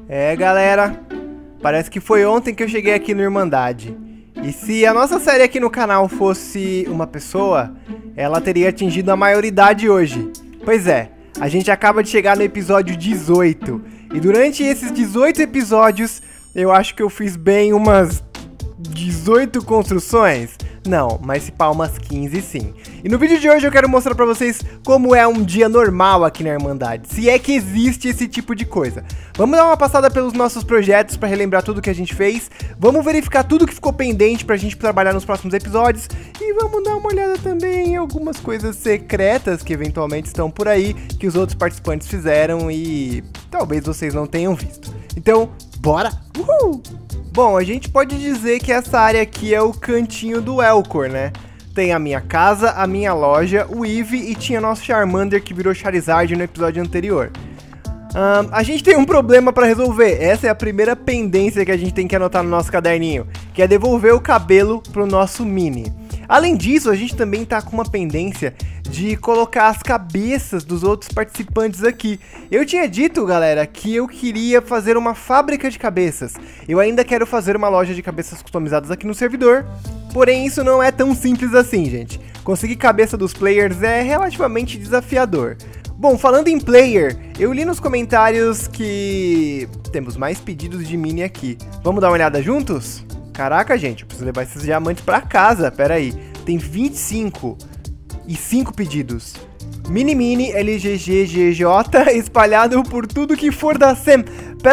É, galera, parece que foi ontem que eu cheguei aqui no Irmandade. E se a nossa série aqui no canal fosse uma pessoa, ela teria atingido a maioridade hoje. Pois é, a gente acaba de chegar no episódio 18. E durante esses 18 episódios, eu acho que eu fiz bem umas 18 construções. Não, mas se pá umas 15 sim. E no vídeo de hoje eu quero mostrar pra vocês como é um dia normal aqui na Irmandade, se é que existe esse tipo de coisa. Vamos dar uma passada pelos nossos projetos pra relembrar tudo que a gente fez, vamos verificar tudo que ficou pendente pra gente trabalhar nos próximos episódios e vamos dar uma olhada também em algumas coisas secretas que eventualmente estão por aí, que os outros participantes fizeram e talvez vocês não tenham visto. Então, bora! Uhul! Bom, a gente pode dizer que essa área aqui é o cantinho do Elcor, né? Tem a minha casa, a minha loja, o Eevee e tinha nosso Charmander que virou Charizard no episódio anterior. A gente tem um problema pra resolver, essa é a primeira pendência que a gente tem que anotar no nosso caderninho, que é devolver o cabelo pro nosso Mini. Além disso, a gente também tá com uma pendência de colocar as cabeças dos outros participantes aqui. Eu tinha dito, galera, que eu queria fazer uma fábrica de cabeças. Eu ainda quero fazer uma loja de cabeças customizadas aqui no servidor. Porém, isso não é tão simples assim, gente. Conseguir cabeça dos players é relativamente desafiador. Bom, falando em player, eu li nos comentários que temos mais pedidos de mini aqui. Vamos dar uma olhada juntos? Caraca, gente, eu preciso levar esses diamantes pra casa, pera aí. Tem 25 e 5 pedidos. Mini, LGG, GJ, espalhado por tudo que for da SEM.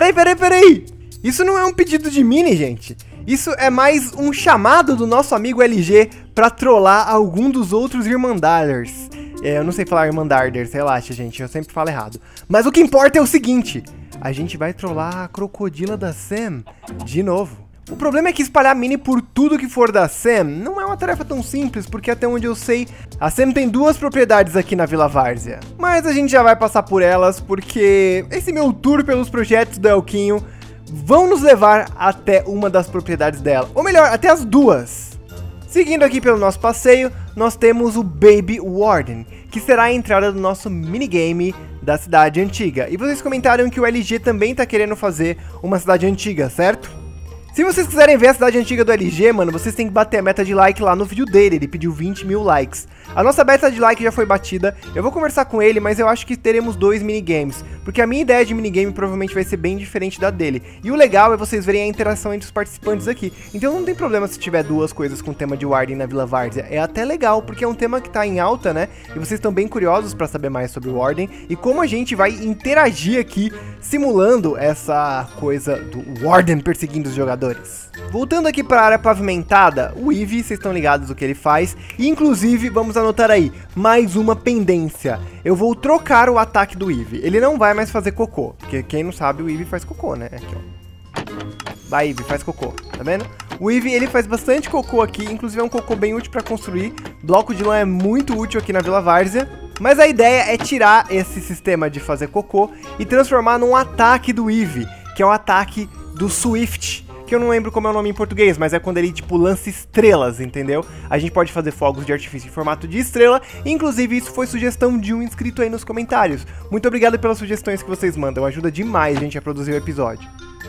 Peraí. Isso não é um pedido de mini, gente. Isso é mais um chamado do nosso amigo LG pra trollar algum dos outros Irmandarders. Eu não sei falar Irmandarders, relaxa, gente, eu sempre falo errado. Mas o que importa é o seguinte, a gente vai trollar a crocodila da SEM de novo. O problema é que espalhar mini por tudo que for da SEM não é uma tarefa tão simples, porque até onde eu sei, a SEM tem 2 propriedades aqui na Vila Várzea. Mas a gente já vai passar por elas, porque esse meu tour pelos projetos do Elquinho vão nos levar até uma das propriedades dela, ou melhor, até as 2. Seguindo aqui pelo nosso passeio, nós temos o Baby Warden, que será a entrada do nosso minigame da cidade antiga. E vocês comentaram que o LG também tá querendo fazer uma cidade antiga, certo? Se vocês quiserem ver a cidade antiga do LG, mano, vocês têm que bater a meta de like lá no vídeo dele, ele pediu 20 mil likes. A nossa meta de like já foi batida, eu vou conversar com ele, mas eu acho que teremos 2 minigames, porque a minha ideia de minigame provavelmente vai ser bem diferente da dele. E o legal é vocês verem a interação entre os participantes aqui, então não tem problema se tiver 2 coisas com tema de Warden na Vila Várzea, é até legal, porque é um tema que tá em alta, né, e vocês estão bem curiosos pra saber mais sobre o Warden, e como a gente vai interagir aqui, simulando essa coisa do Warden perseguindo os jogadores. Voltando aqui para a área pavimentada, o Eevee, vocês estão ligados do que ele faz, e inclusive, vamos anotar aí, mais uma pendência. Eu vou trocar o ataque do Eevee, ele não vai mais fazer cocô, porque quem não sabe, o Eevee faz cocô, né? Aqui, ó. Vai, Eevee, faz cocô, tá vendo? O Eevee, ele faz bastante cocô aqui, inclusive é um cocô bem útil para construir, bloco de lã é muito útil aqui na Vila Várzea, mas a ideia é tirar esse sistema de fazer cocô e transformar num ataque do Eevee, que é um ataque do Swift, que eu não lembro como é o nome em português, mas é quando ele, tipo, lança estrelas, entendeu? A gente pode fazer fogos de artifício em formato de estrela, inclusive isso foi sugestão de um inscrito aí nos comentários. Muito obrigado pelas sugestões que vocês mandam, ajuda demais a gente a produzir o episódio.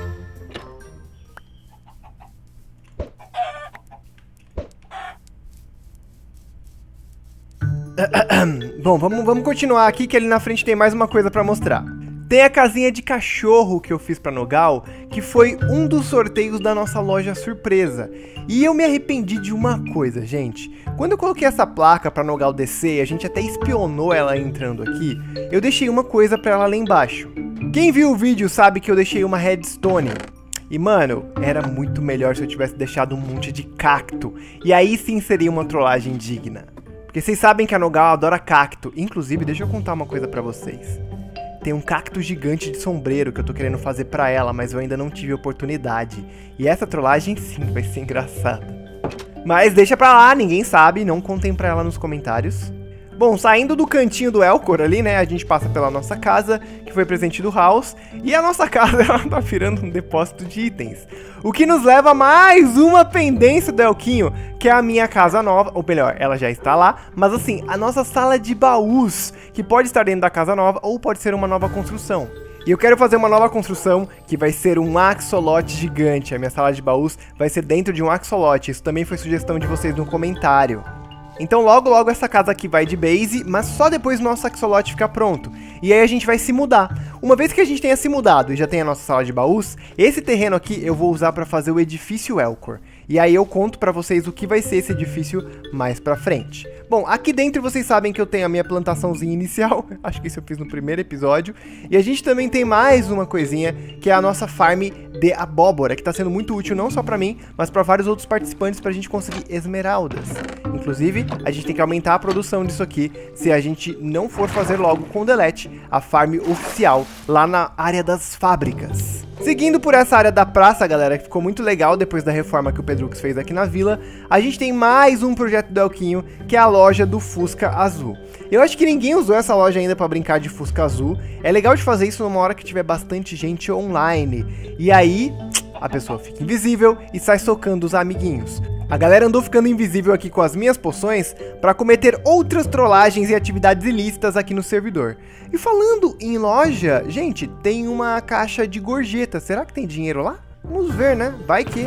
Bom, vamos continuar aqui que ali na frente tem mais uma coisa pra mostrar. Tem a casinha de cachorro que eu fiz pra Nogal, que foi um dos sorteios da nossa loja surpresa. E eu me arrependi de uma coisa, gente. Quando eu coloquei essa placa pra Nogal descer, a gente até espionou ela entrando aqui, eu deixei uma coisa pra ela lá embaixo. Quem viu o vídeo sabe que eu deixei uma redstone. E mano, era muito melhor se eu tivesse deixado um monte de cacto. E aí sim seria uma trollagem digna. Porque vocês sabem que a Nogal adora cacto. Inclusive, deixa eu contar uma coisa pra vocês. Tem um cacto gigante de sombreiro que eu tô querendo fazer pra ela, mas eu ainda não tive oportunidade. E essa trollagem sim vai ser engraçada. Mas deixa pra lá, ninguém sabe, não contem pra ela nos comentários. Bom, saindo do cantinho do Elcor ali, né, a gente passa pela nossa casa, que foi presente do House, e a nossa casa, ela tá virando um depósito de itens. O que nos leva a mais uma pendência do Elquinho, que é a minha casa nova, ou melhor, ela já está lá, mas assim, a nossa sala de baús, que pode estar dentro da casa nova, ou pode ser uma nova construção. E eu quero fazer uma nova construção que vai ser um axolote gigante. A minha sala de baús vai ser dentro de um axolote. Isso também foi sugestão de vocês no comentário. Então logo logo essa casa aqui vai de base, mas só depois o nosso axolote ficar pronto. E aí a gente vai se mudar. Uma vez que a gente tenha se mudado e já tenha a nossa sala de baús, esse terreno aqui eu vou usar para fazer o edifício Elcor. E aí eu conto para vocês o que vai ser esse edifício mais pra frente. Bom, aqui dentro vocês sabem que eu tenho a minha plantaçãozinha inicial. Acho que isso eu fiz no primeiro episódio. E a gente também tem mais uma coisinha, que é a nossa farm de abóbora, que tá sendo muito útil não só pra mim, mas pra vários outros participantes pra gente conseguir esmeraldas. Inclusive, a gente tem que aumentar a produção disso aqui, se a gente não for fazer logo com o Delete, a farm oficial, lá na área das fábricas. Seguindo por essa área da praça, galera, que ficou muito legal depois da reforma que o Pedrux fez aqui na vila, a gente tem mais um projeto do Elquinho, que é a loja do Fusca Azul. Eu acho que ninguém usou essa loja ainda pra brincar de Fusca Azul. É legal de fazer isso numa hora que tiver bastante gente online. E aí, a pessoa fica invisível e sai socando os amiguinhos. A galera andou ficando invisível aqui com as minhas poções para cometer outras trollagens e atividades ilícitas aqui no servidor. E falando em loja, gente, tem uma caixa de gorjeta. Será que tem dinheiro lá? Vamos ver, né? Vai que...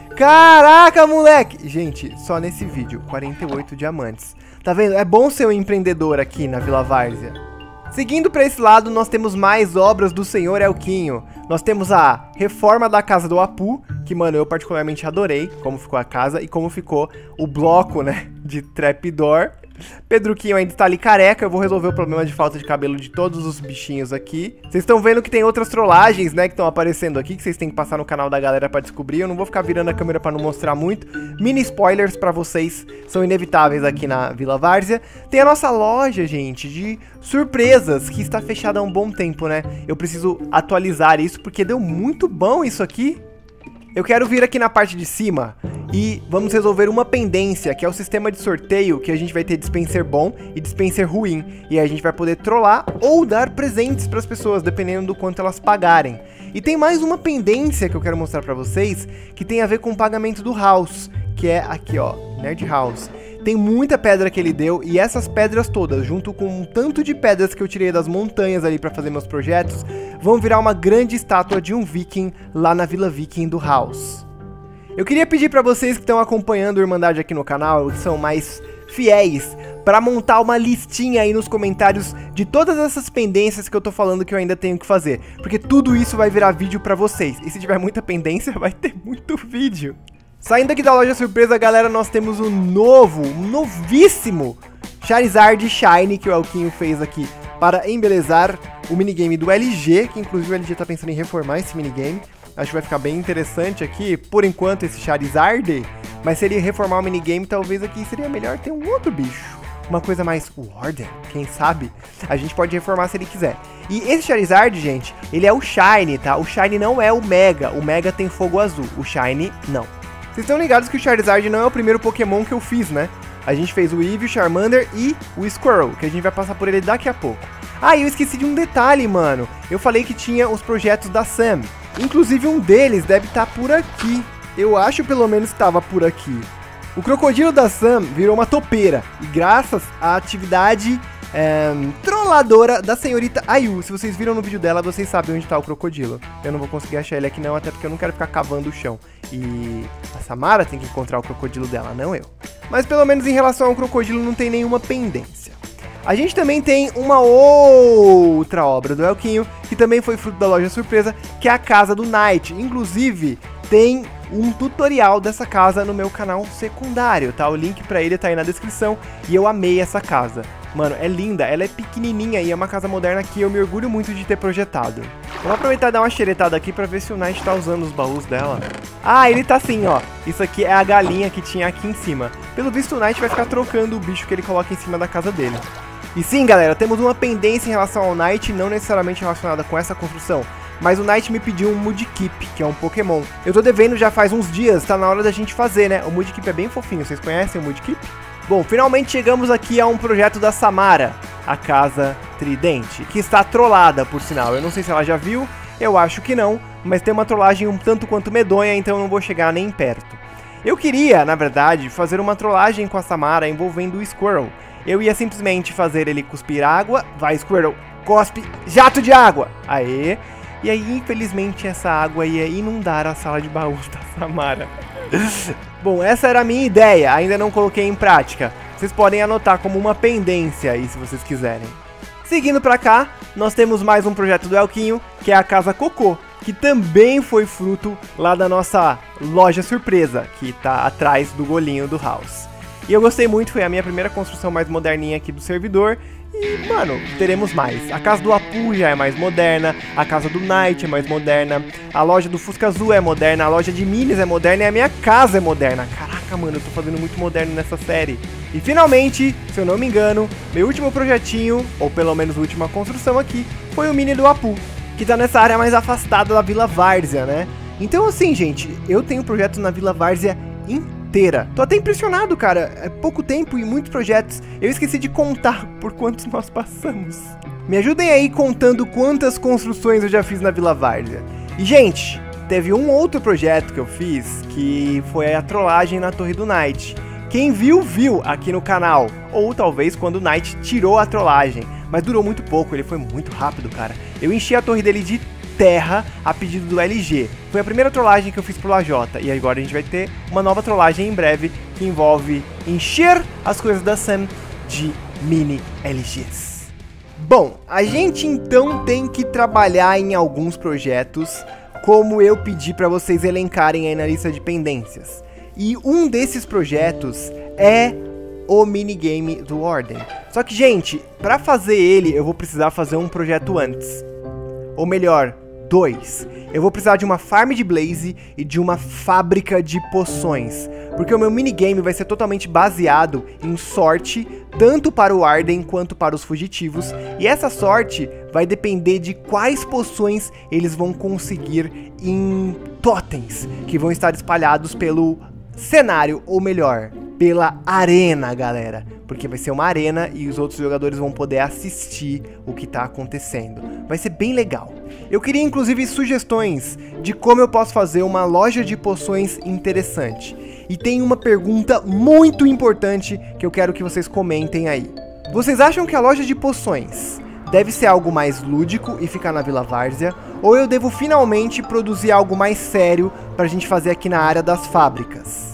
Caraca, moleque! Gente, só nesse vídeo, 48 diamantes. Tá vendo? É bom ser um empreendedor aqui na Vila Várzea. Seguindo para esse lado, nós temos mais obras do senhor Elquinho. Nós temos a reforma da casa do Apu, que, mano, eu particularmente adorei como ficou a casa e como ficou o bloco, né, de trapdoor. Pedruquinho ainda está ali careca, eu vou resolver o problema de falta de cabelo de todos os bichinhos aqui. Vocês estão vendo que tem outras trollagens, né, que estão aparecendo aqui, que vocês têm que passar no canal da galera pra descobrir. Eu não vou ficar virando a câmera pra não mostrar muito. Mini spoilers pra vocês são inevitáveis aqui na Vila Várzea. Tem a nossa loja, gente, de surpresas, que está fechada há um bom tempo, né. Eu preciso atualizar isso, porque deu muito bom isso aqui. Eu quero vir aqui na parte de cima e vamos resolver uma pendência, que é o sistema de sorteio, que a gente vai ter dispenser bom e dispenser ruim. E aí a gente vai poder trollar ou dar presentes para as pessoas, dependendo do quanto elas pagarem. E tem mais uma pendência que eu quero mostrar para vocês, que tem a ver com o pagamento do House, que é aqui, ó, Nerd House. Tem muita pedra que ele deu, e essas pedras todas, junto com um tanto de pedras que eu tirei das montanhas ali pra fazer meus projetos, vão virar uma grande estátua de um viking lá na Vila Viking do House. Eu queria pedir pra vocês que estão acompanhando a Irmandade aqui no canal, que são mais fiéis, pra montar uma listinha aí nos comentários de todas essas pendências que eu tô falando que eu ainda tenho que fazer, porque tudo isso vai virar vídeo pra vocês, e se tiver muita pendência, vai ter muito vídeo. Saindo aqui da loja surpresa, galera, nós temos um novíssimo Charizard Shine que o Elquinho fez aqui para embelezar o minigame do LG, que inclusive o LG tá pensando em reformar esse minigame. Acho que vai ficar bem interessante aqui, por enquanto, esse Charizard, mas seria reformar o minigame, talvez aqui seria melhor ter um outro bicho. Uma coisa mais Warden, quem sabe? A gente pode reformar se ele quiser. E esse Charizard, gente, ele é o Shine, tá? O Shine não é o Mega tem fogo azul, o Shine não. Vocês estão ligados que o Charizard não é o primeiro Pokémon que eu fiz, né? A gente fez o Eevee, o Charmander e o Squirrel, que a gente vai passar por ele daqui a pouco. Ah, e eu esqueci de um detalhe, mano. Eu falei que tinha os projetos da Sam. Inclusive um deles deve estar por aqui. Eu acho pelo menos que estava por aqui. O crocodilo da Sam virou uma topeira. E graças à atividade trolladora da senhorita Ayu. Se vocês viram no vídeo dela, vocês sabem onde está o crocodilo. Eu não vou conseguir achar ele aqui não, até porque eu não quero ficar cavando o chão. E a Samara tem que encontrar o crocodilo dela, não eu. Mas pelo menos em relação ao crocodilo não tem nenhuma pendência. A gente também tem uma outra obra do Elquinho, que também foi fruto da loja surpresa, que é a casa do Knight. Inclusive, tem um tutorial dessa casa no meu canal secundário, tá? O link pra ele tá aí na descrição, e eu amei essa casa. Mano, é linda, ela é pequenininha e é uma casa moderna que eu me orgulho muito de ter projetado. Vou aproveitar e dar uma xeretada aqui pra ver se o Knight tá usando os baús dela. Ah, ele tá sim, ó. Isso aqui é a galinha que tinha aqui em cima. Pelo visto, o Knight vai ficar trocando o bicho que ele coloca em cima da casa dele. E sim, galera, temos uma pendência em relação ao Knight, não necessariamente relacionada com essa construção. Mas o Knight me pediu um Mudkip, que é um Pokémon. Eu tô devendo já faz uns dias, tá na hora da gente fazer, né? O Mudkip é bem fofinho, vocês conhecem o Mudkip? Bom, finalmente chegamos aqui a um projeto da Samara, a Casa Tridente, que está trollada, por sinal. Eu não sei se ela já viu, eu acho que não, mas tem uma trollagem um tanto quanto medonha, então eu não vou chegar nem perto. Eu queria, na verdade, fazer uma trollagem com a Samara envolvendo o Squirrel. Eu ia simplesmente fazer ele cuspir água, vai Squirrel, cospe, jato de água! Aê! E aí, infelizmente, essa água ia inundar a sala de baús da Samara. Bom, essa era a minha ideia, ainda não coloquei em prática. Vocês podem anotar como uma pendência aí, se vocês quiserem. Seguindo pra cá, nós temos mais um projeto do Elquinho, que é a Casa Cocô, que também foi fruto lá da nossa loja surpresa, que tá atrás do golinho do House. E eu gostei muito, foi a minha primeira construção mais moderninha aqui do servidor. E, mano, teremos mais. A casa do Apu já é mais moderna, a casa do Knight é mais moderna, a loja do Fusca Azul é moderna, a loja de minis é moderna e a minha casa é moderna. Caraca, mano, eu tô fazendo muito moderno nessa série. E finalmente, se eu não me engano, meu último projetinho, ou pelo menos a última construção aqui, foi o mini do Apu, que tá nessa área mais afastada da Vila Várzea, né? Então assim, gente, eu tenho projetos na Vila Várzea inteira. Tô até impressionado, cara. É pouco tempo e muitos projetos. Eu esqueci de contar por quantos nós passamos. Me ajudem aí contando quantas construções eu já fiz na Vila Várzea. E, gente, teve um outro projeto que eu fiz, que foi a trollagem na Torre do Knight. Quem viu, viu aqui no canal. Ou talvez quando o Knight tirou a trollagem. Mas durou muito pouco, ele foi muito rápido, cara. Eu enchi a torre dele de terra a pedido do LG. Foi a primeira trollagem que eu fiz pro Lajota. E agora a gente vai ter uma nova trollagem em breve, que envolve encher as coisas da Sam de mini LGs. Bom, a gente então tem que trabalhar em alguns projetos, como eu pedi para vocês elencarem aí na lista de pendências. E um desses projetos é o minigame do Ordem. Só que, gente, para fazer ele, eu vou precisar fazer um projeto antes. Ou melhor, 2. Eu vou precisar de uma farm de Blaze e de uma fábrica de poções. Porque o meu minigame vai ser totalmente baseado em sorte, tanto para o Arden quanto para os fugitivos. E essa sorte vai depender de quais poções eles vão conseguir em totens, que vão estar espalhados pelo cenário, ou melhor, pela arena, galera. Porque vai ser uma arena e os outros jogadores vão poder assistir o que tá acontecendo. Vai ser bem legal. Eu queria inclusive sugestões de como eu posso fazer uma loja de poções interessante. E tem uma pergunta muito importante que eu quero que vocês comentem aí. Vocês acham que a loja de poções deve ser algo mais lúdico e ficar na Vila Várzea? Ou eu devo finalmente produzir algo mais sério pra gente fazer aqui na área das fábricas?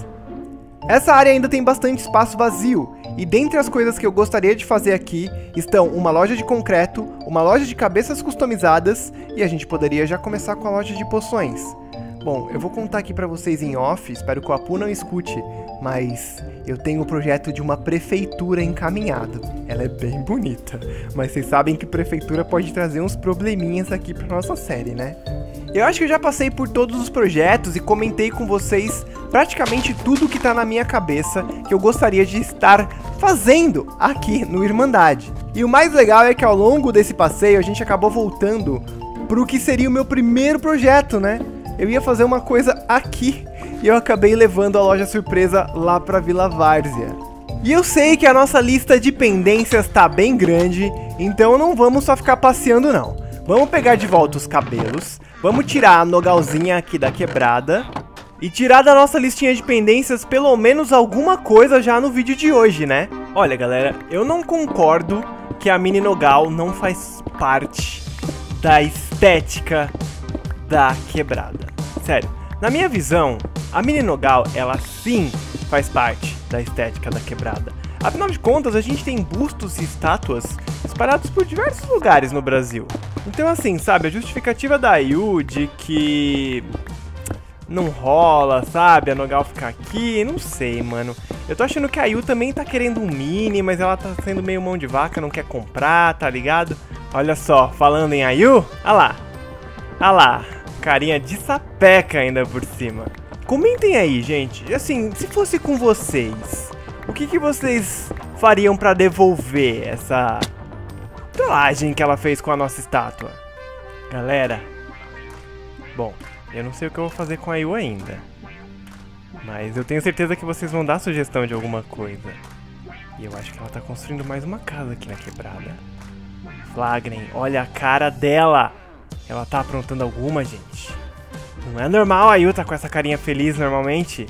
Essa área ainda tem bastante espaço vazio, e dentre as coisas que eu gostaria de fazer aqui estão uma loja de concreto, uma loja de cabeças customizadas, e a gente poderia já começar com a loja de poções. Bom, eu vou contar aqui pra vocês em off, espero que o Apu não escute, mas eu tenho o projeto de uma prefeitura encaminhado. Ela é bem bonita, mas vocês sabem que prefeitura pode trazer uns probleminhas aqui pra nossa série, né? Eu acho que eu já passei por todos os projetos e comentei com vocês praticamente tudo que tá na minha cabeça que eu gostaria de estar fazendo aqui no Irmandade. E o mais legal é que ao longo desse passeio a gente acabou voltando pro que seria o meu primeiro projeto, né? Eu ia fazer uma coisa aqui e eu acabei levando a loja surpresa lá pra Vila Várzea. E eu sei que a nossa lista de pendências tá bem grande, então não vamos só ficar passeando não. Vamos pegar de volta os cabelos, vamos tirar a nogalzinha aqui da quebrada e tirar da nossa listinha de pendências pelo menos alguma coisa já no vídeo de hoje, né? Olha, galera, eu não concordo que a mini nogal não faz parte da estética da quebrada. Sério, na minha visão, a mini nogal, ela sim faz parte da estética da quebrada. Afinal de contas, a gente tem bustos e estátuas espalhados por diversos lugares no Brasil. Então assim, sabe, a justificativa da Ayu de que não rola, sabe, a Nogal ficar aqui, não sei, mano. Eu tô achando que a Ayu também tá querendo um mini, mas ela tá sendo meio mão de vaca, não quer comprar, tá ligado? Olha só, falando em Ayu, olha lá, carinha de sapeca ainda por cima. Comentem aí, gente, assim, se fosse com vocês, o que vocês fariam pra devolver essa trollagem que ela fez com a nossa estátua? Galera, bom, eu não sei o que eu vou fazer com a Ayu ainda, mas eu tenho certeza que vocês vão dar sugestão de alguma coisa. E eu acho que ela tá construindo mais uma casa aqui na quebrada. Flagrem, olha a cara dela. Ela tá aprontando alguma, gente. Não é normal a Ayu tá com essa carinha feliz normalmente.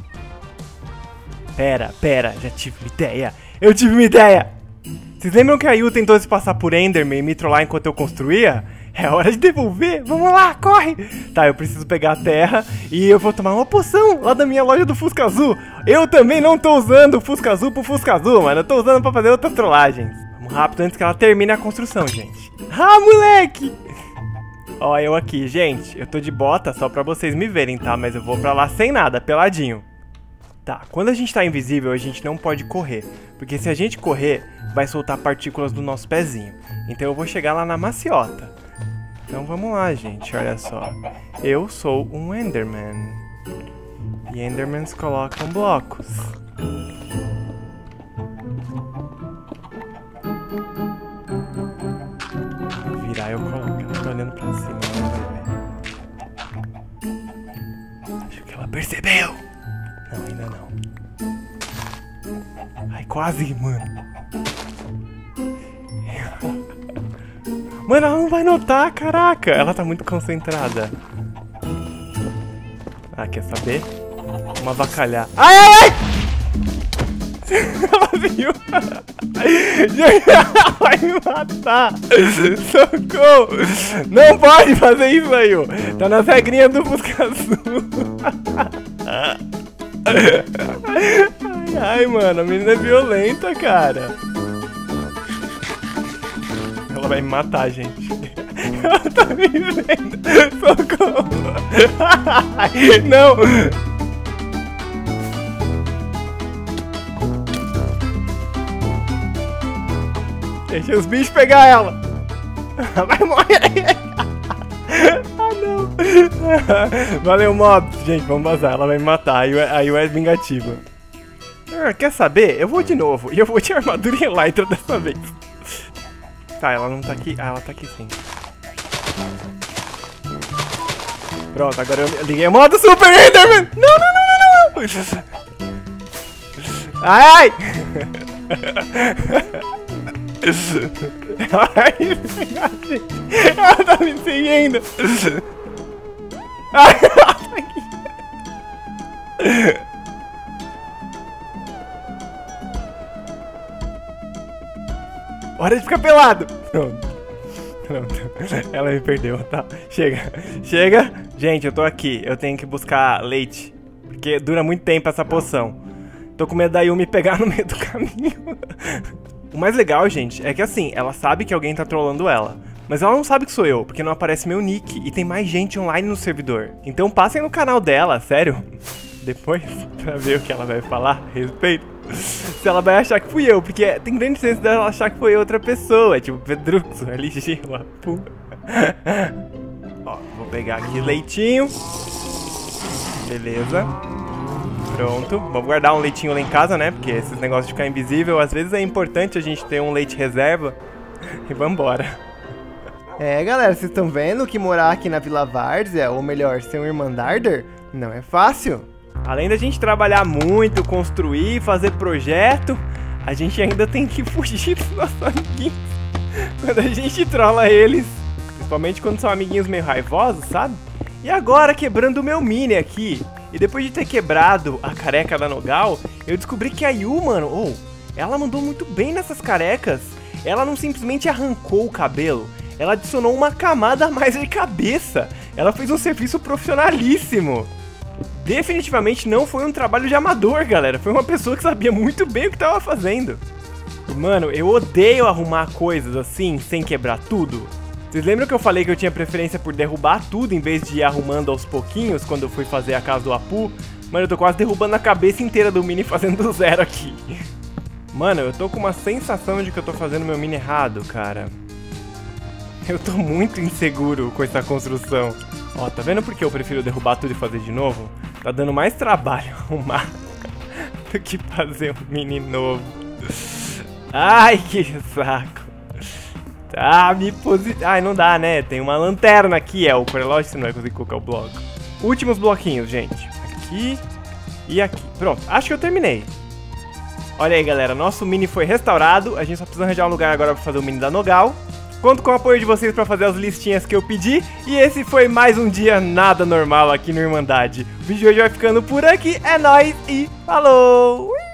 Pera, já tive uma ideia. Eu tive uma ideia. Vocês lembram que a Ayu tentou se passar por Enderman e me trollar enquanto eu construía? É hora de devolver. Vamos lá, corre. Tá, eu preciso pegar a terra e eu vou tomar uma poção lá da minha loja do Fusca Azul. Eu também não tô usando o Fusca Azul pro Fusca Azul, mano. Eu tô usando pra fazer outras trollagens. Vamos rápido antes que ela termine a construção, gente. Ah, moleque. Ó, eu aqui, gente. Eu tô de bota só pra vocês me verem, tá? Mas eu vou pra lá sem nada, peladinho. Tá, quando a gente tá invisível, a gente não pode correr. Porque se a gente correr, vai soltar partículas do nosso pezinho. Então eu vou chegar lá na maciota. Então vamos lá, gente, olha só. Eu sou um Enderman. E Endermans colocam blocos. Vou virar, eu coloco. Ela tá olhando pra cima, ela vai ver. Acho que ela percebeu. Não, ainda não. Ai, quase, mano. Mano, ela não vai notar, caraca. Ela tá muito concentrada. Ah, quer saber? Vamos avacalhar. Ai, ai, ai! Ela viu. Ela vai me matar. Socorro. Não pode fazer isso aí, ó. Tá nas regrinhas do Fusca Azul. Ai, ai, mano, a menina é violenta, cara. Ela vai me matar, gente. Ela tá me vendo. Socorro. Não. Deixa os bichos pegar ela. Vai morrer. Ah, não. Valeu, mob. Gente, vamos vazar. Ela vai me matar. Aí é vingativa. Quer saber? Eu vou de novo. E eu vou de armadura e elytra dessa vez. Tá, ela não tá aqui. Ah, ela tá aqui sim. Pronto, agora eu liguei o modo Super Enderman. Não, não, não, não, não. Ai, ai. Ela tá me seguindo. Ai, ela tá aqui. Hora de ficar pelado. Pronto. Pronto. Ela me perdeu, tá? Chega. Chega. Gente, eu tô aqui. Eu tenho que buscar leite. Porque dura muito tempo essa poção. Tô com medo da Yumi pegar no meio do caminho. O mais legal, gente, é que assim, ela sabe que alguém tá trollando ela. Mas ela não sabe que sou eu, porque não aparece meu nick. E tem mais gente online no servidor. Então passem no canal dela, sério. Depois, pra ver o que ela vai falar a respeito. Se ela vai achar que fui eu, porque tem grande chance dela achar que foi outra pessoa. Tipo, Pedruxo, LG, Lapu. Ó, vou pegar aqui leitinho. Beleza. Pronto, vou guardar um leitinho lá em casa, né? Porque esses negócios de ficar invisível, às vezes é importante a gente ter um leite reserva. E vambora. É, galera, vocês estão vendo que morar aqui na Vila Várzea, ou melhor, ser um Irmandarder, não é fácil. Além da gente trabalhar muito, construir, fazer projeto, a gente ainda tem que fugir dos nossos amiguinhos quando a gente trola eles. Principalmente quando são amiguinhos meio raivosos, sabe? E agora, quebrando o meu mini aqui. E depois de ter quebrado a careca da Nogal, eu descobri que a Yu, mano, ela mandou muito bem nessas carecas. Ela não simplesmente arrancou o cabelo, ela adicionou uma camada a mais de cabeça. Ela fez um serviço profissionalíssimo. Definitivamente não foi um trabalho de amador, galera. Foi uma pessoa que sabia muito bem o que tava fazendo. Mano, eu odeio arrumar coisas assim, sem quebrar tudo. Vocês lembram que eu falei que eu tinha preferência por derrubar tudo em vez de ir arrumando aos pouquinhos quando eu fui fazer a casa do Apu? Mano, eu tô quase derrubando a cabeça inteira do mini fazendo do zero aqui. Mano, eu tô com uma sensação de que eu tô fazendo meu mini errado, cara. Eu tô muito inseguro com essa construção. Ó, tá vendo por que eu prefiro derrubar tudo e fazer de novo? Tá dando mais trabalho arrumar do que fazer um mini novo. Ai, que saco. Tá, ai, não dá, né? Tem uma lanterna aqui, o relógio, você não vai conseguir colocar o bloco. Últimos bloquinhos, gente. Aqui e aqui. Pronto, acho que eu terminei. Olha aí, galera, nosso mini foi restaurado. A gente só precisa arranjar um lugar agora pra fazer o mini da Nogal. Conto com o apoio de vocês pra fazer as listinhas que eu pedi. E esse foi mais um dia nada normal aqui no Irmandade. O vídeo de hoje vai ficando por aqui. É nóis e falou!